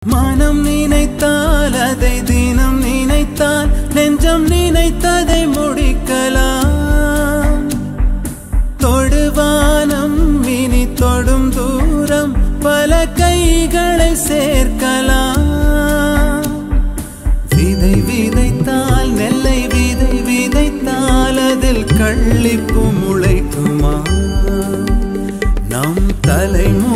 மனம் நினைத்தால் அதை தினம் நினைத்தால் நெஞ்சம் நினைத்ததை முடிக்கலாம். தொடுவானம் இனி தொடும் தூரம் பல கைகளை சேர்க்கலாம். விதை விதைத்தால் நெல்லை விதை விதைத்தால் அதில் கள்ளிப்பு முளைக்குமா? நம் தலைமுறை